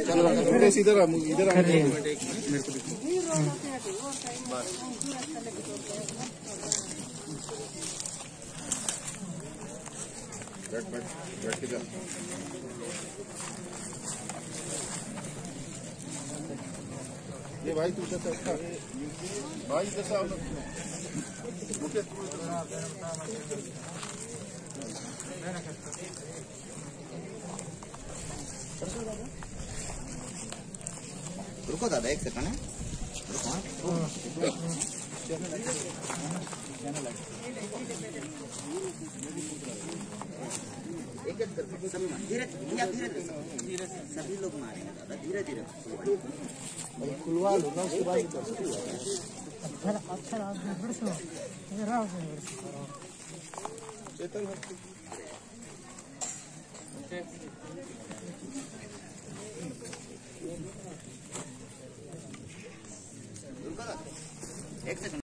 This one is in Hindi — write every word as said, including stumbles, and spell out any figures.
इधर इधर मेरे को बैठ बैठ बैठ के जा ये भाई तू कैसा अच्छा भाई कैसा रुको दादा एक सेकंड है रुको एक धीरे धीरे धीरे सभी लोग मारेंगे दादा धीरे धीरे खुलवा लो ना उसके बाद चेतन एक सेकंड